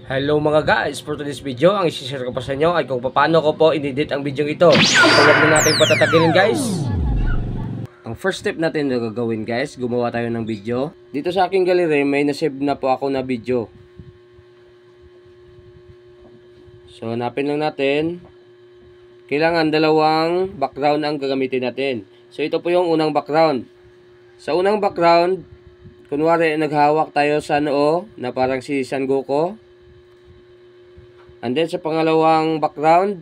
Hello mga guys, for today's video, ang isi-share ko pa sa inyo ay kung paano ko po in-edit ang video ito. So huwag na natin patatagilin guys. Ang first step natin na gagawin guys, gumawa tayo ng video. Dito sa aking gallery may nasave na po ako na video. So hanapin lang natin. Kailangan dalawang background ang gagamitin natin. So ito po yung unang background. Sa unang background, kunwari naghawak tayo sa noo na parang si Son Goku. And then sa pangalawang background,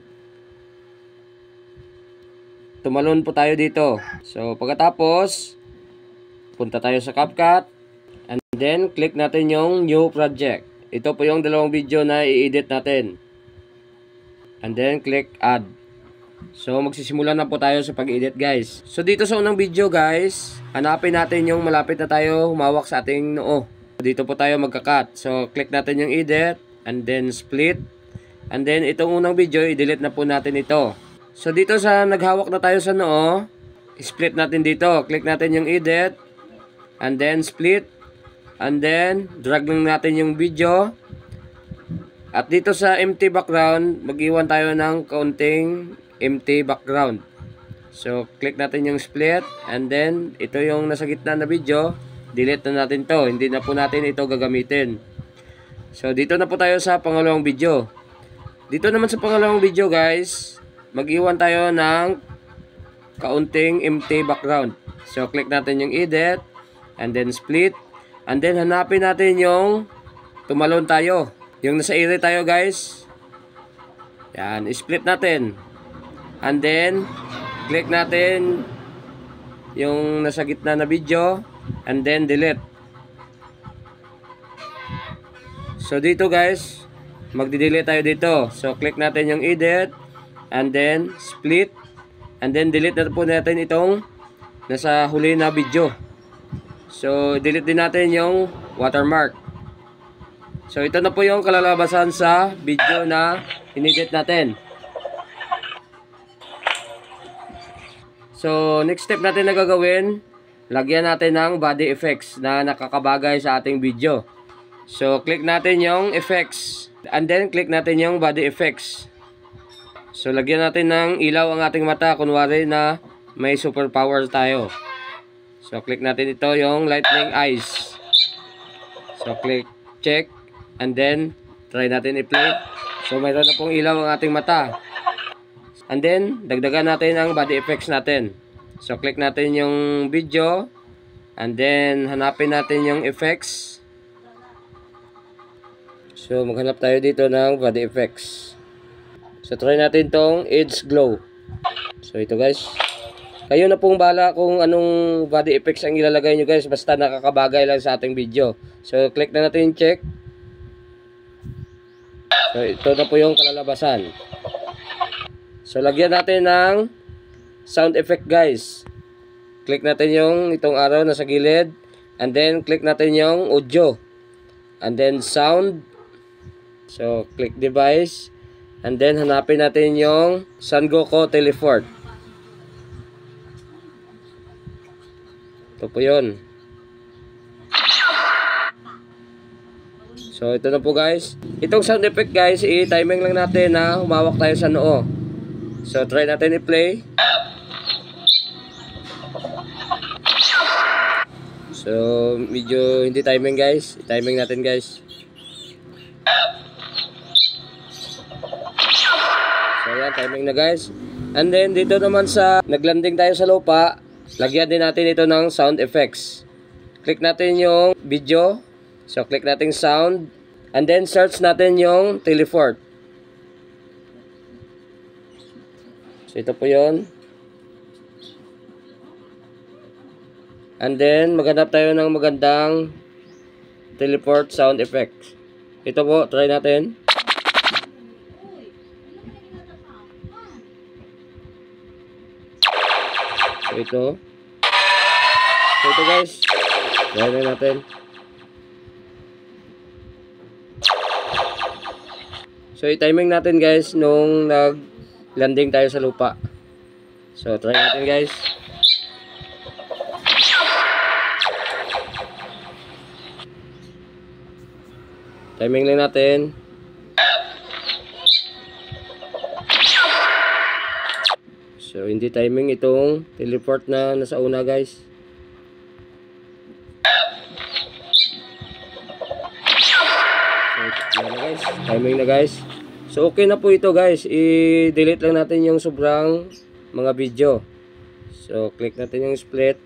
tumalon po tayo dito. So pagkatapos, punta tayo sa CapCut. And then click natin yung new project. Ito po yung dalawang video na i-edit natin. And then click add. So magsisimula na po tayo sa pag-edit guys. So dito sa unang video guys, hanapin natin yung malapit na tayo humawak sa ating noo. Dito po tayo magka-cut. So click natin yung edit. And then split. And then itong unang video, i-delete na po natin ito. So dito sa naghawak na tayo sa noo, split natin dito. Click natin yung edit. And then split. And then drag lang natin yung video. At dito sa empty background, mag-iwan tayo ng kaunting empty background. So click natin yung split. And then ito yung nasa gitna na video, delete na natin to. Hindi na po natin ito gagamitin. So dito na po tayo sa pangalawang video. Dito naman sa pangalawang video guys, mag-iwan tayo ng kaunting empty background. So click natin yung edit, and then split, and then hanapin natin yung tumalon tayo. Yung nasa area tayo guys. Yan, split natin. And then click natin yung nasa gitna na video, and then delete. So dito guys, magdi-delete tayo dito. So click natin yung edit, and then split, and then delete na po natin itong nasa huli na video. So delete din natin yung watermark. So ito na po yung kalalabasan sa video na inedit natin. So next step natin na gagawin, lagyan natin ng body effects na nakakabagay sa ating video. So click natin yung effects. And then click natin yung body effects. So lagyan natin ng ilaw ang ating mata, kunwari na may superpower tayo. So click natin ito yung lightning eyes. So click check, and then try natin i-play. So mayroon na pong ilaw ang ating mata. And then dagdagan natin ang body effects natin. So click natin yung video, and then hanapin natin yung effects. So maghanap tayo dito ng body effects. So try natin tong edge glow. So ito guys, kayo na pong bahala kung anong body effects ang ilalagay nyo guys, basta nakakabagay lang sa ating video. So click na natin yung check. So ito na po yung kalalabasan. So lagyan natin ng sound effect guys. Click natin yung itong arrow na sa gilid, and then click natin yung audio, and then sound. So click device, and then hanapin natin yung Son Goku teleport. Ito po yun. So ito na po guys. Itong sound effect guys, i-timing lang natin na humawak tayo sa noo. So try natin i-play. So medyo hindi timing guys. I-timing natin guys. So yan, timing na guys. And then dito naman sa naglanding tayo sa lupa, lagyan din natin ito ng sound effects. Click natin yung video. So click natin sound, and then search natin yung teleport. So ito po yun. And then maghanap tayo ng magandang teleport sound effect. Ito po, try natin. So ito guys, try na natin. So i-timing natin guys nung nag-landing tayo sa lupa. So try natin guys. Timing lang natin. So, hindi timing itong teleport na nasa una, guys. So, yan na guys. Timing na guys. So, okay na po ito guys. I-delete lang natin yung sobrang mga video. So, click natin yung split.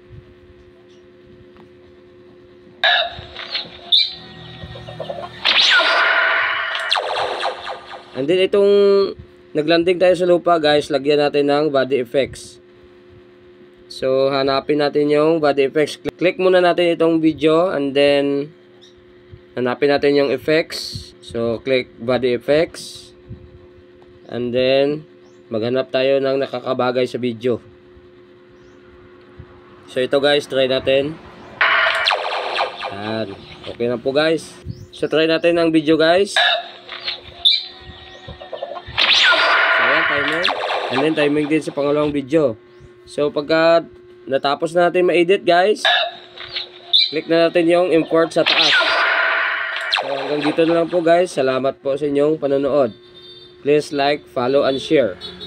And then, itong naglanding tayo sa lupa guys, lagyan natin ng body effects. So, hanapin natin yung body effects. Click muna natin itong video and then hanapin natin yung effects. So, click body effects. And then, maghanap tayo ng nakakabagay sa video. So, ito guys, try natin. Yan. Okay na po guys. So, try natin ang video guys. So, yan, timing. And then, timing din sa pangalawang video. So, pagka natapos na natin ma-edit guys, click na natin yung import sa taas. So, hanggang dito na lang po guys. Salamat po sa inyong panonood. Please like, follow, and share.